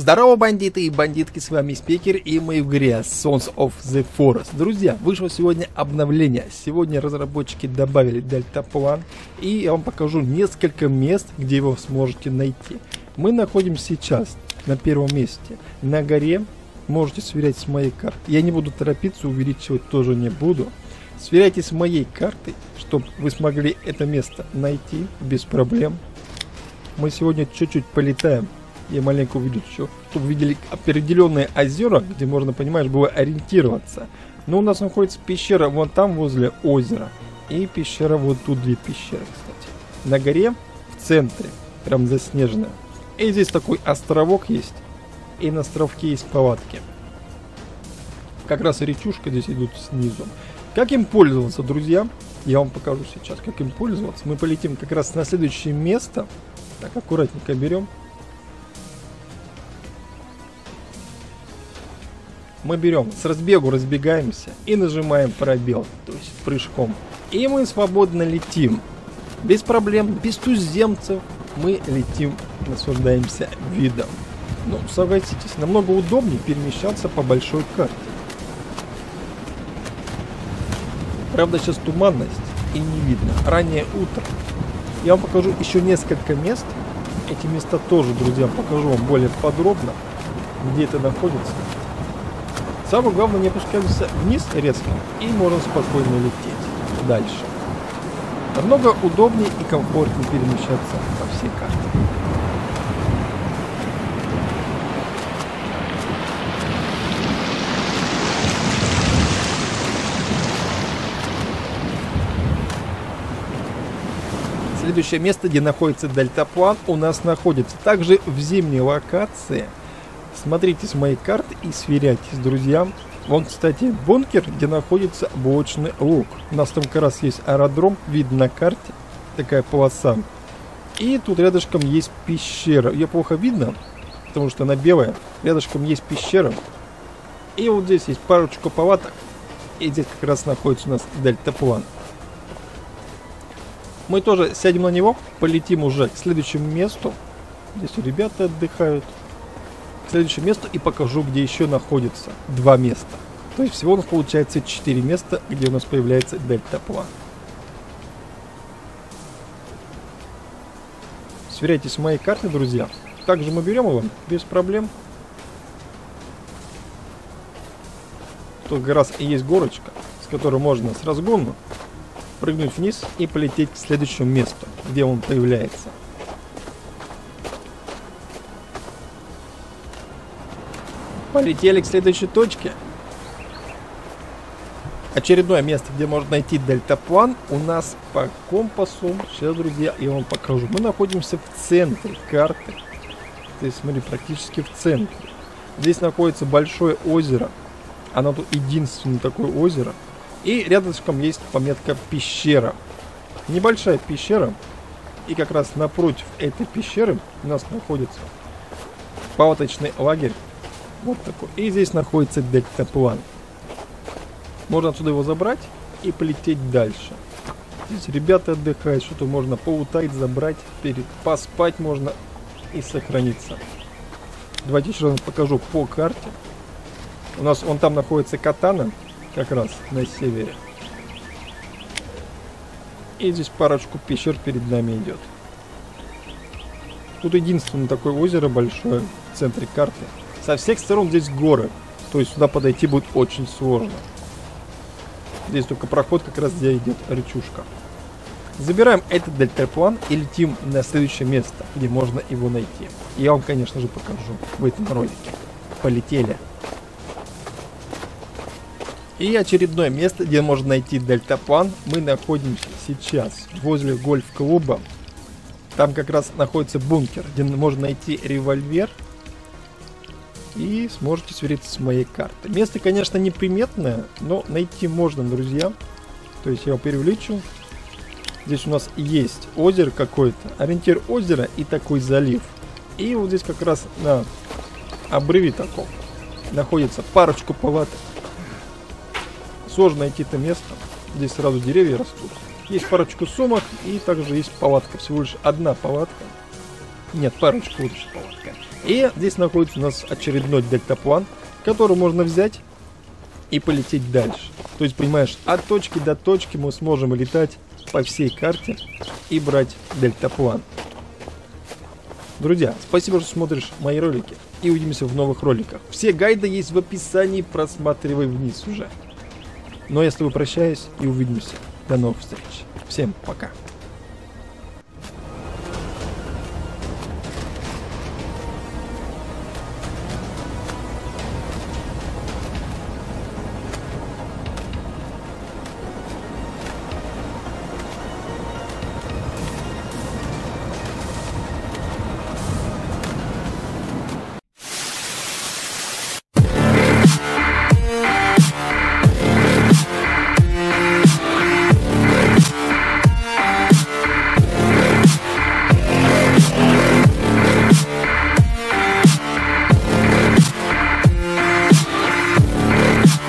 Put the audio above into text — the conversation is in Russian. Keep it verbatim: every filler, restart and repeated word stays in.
Здорово, бандиты и бандитки, с вами Спикер, и мы в игре Sons of the Forest. Друзья, вышло сегодня обновление. Сегодня разработчики добавили дельтаплан, и я вам покажу несколько мест, где его сможете найти. Мы находимся сейчас на первом месте, на горе. Можете сверять с моей картой. Я не буду торопиться, увеличивать тоже не буду. Сверяйте с моей картой, чтобы вы смогли это место найти без проблем. Мы сегодня чуть-чуть полетаем. Я маленько увидел еще, чтобы видели определенные озера, где можно, понимаешь, было ориентироваться. Но у нас находится пещера вон там возле озера. И пещера вот тут, две пещеры, кстати. На горе, в центре, прям заснеженная. И здесь такой островок есть. И на островке есть палатки. Как раз речушка здесь идут снизу. Как им пользоваться, друзья? Я вам покажу сейчас, как им пользоваться. Мы полетим как раз на следующее место. Так, аккуратненько берем. Мы берем, с разбегу разбегаемся и нажимаем пробел, то есть прыжком. И мы свободно летим. Без проблем, без туземцев мы летим, наслаждаемся видом. Ну, согласитесь, намного удобнее перемещаться по большой карте. Правда, сейчас туманность и не видно. Раннее утро. Я вам покажу еще несколько мест. Эти места тоже, друзья, покажу вам более подробно, где это находится. Самое главное, не опускаемся вниз резко, и можно спокойно лететь дальше. Намного удобнее и комфортнее перемещаться по всей карте. Следующее место, где находится дельтаплан, у нас находится также в зимней локации. Смотрите с моей карты и сверяйтесь, друзья. Вон, кстати, бункер, где находится блочный луг. У нас там как раз есть аэродром, видно на карте. Такая полоса. И тут рядышком есть пещера. Ее плохо видно, потому что она белая. Рядышком есть пещера. И вот здесь есть парочку палаток. И здесь как раз находится у нас дельтаплан. Мы тоже сядем на него, полетим уже к следующему месту. Здесь ребята отдыхают. К следующему месту и покажу, где еще находится два места. То есть всего у нас получается четыре места, где у нас появляется дельтаплан. Сверяйтесь с моей картой, друзья. Также мы берем его без проблем. Тут как раз и есть горочка, с которой можно с разгона прыгнуть вниз и полететь к следующему месту, где он появляется. Полетели к следующей точке. Очередное место, где можно найти дельтаплан, у нас по компасу. Сейчас, друзья, я вам покажу. Мы находимся в центре карты. То есть, смотри, практически в центре. Здесь находится большое озеро. Оно тут единственное такое озеро. И рядышком есть пометка пещера. Небольшая пещера. И как раз напротив этой пещеры у нас находится палаточный лагерь. Вот такой. И здесь находится дельтаплан. Можно отсюда его забрать и полететь дальше. Здесь ребята отдыхают, что-то можно поутать, забрать, перед поспать можно и сохраниться. Давайте еще раз покажу по карте. У нас вон там находится Катана, как раз на севере. И здесь парочку пещер перед нами идет. Тут единственное такое озеро большое в центре карты. Со всех сторон здесь горы, то есть сюда подойти будет очень сложно. Здесь только проход, как раз где идет речушка. Забираем этот дельтаплан и летим на следующее место, где можно его найти. Я вам, конечно же, покажу в этом ролике. Полетели. И очередное место, где можно найти дельтаплан. Мы находимся сейчас возле гольф-клуба. Там как раз находится бункер, где можно найти револьвер. И сможете свериться с моей картой. Место, конечно, неприметное, но найти можно, друзья. То есть я его перевеличу. Здесь у нас есть озеро какое-то. Ориентир озера и такой залив. И вот здесь как раз на обрыве таком находится парочку палаток. Сложно найти это место. Здесь сразу деревья растут. Есть парочку сумок и также есть палатка. Всего лишь одна палатка. Нет, парочку удочек поводка. И здесь находится у нас очередной дельтаплан, который можно взять и полететь дальше. То есть, понимаешь, от точки до точки мы сможем летать по всей карте и брать дельтаплан. Друзья, спасибо, что смотришь мои ролики. И увидимся в новых роликах. Все гайды есть в описании, просматривай вниз уже. Но я с тобой прощаюсь и увидимся. До новых встреч. Всем пока.